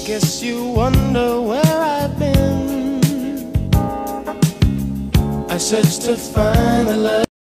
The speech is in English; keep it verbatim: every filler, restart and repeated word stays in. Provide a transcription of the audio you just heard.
Guess you wonder where I've been. I searched to find a love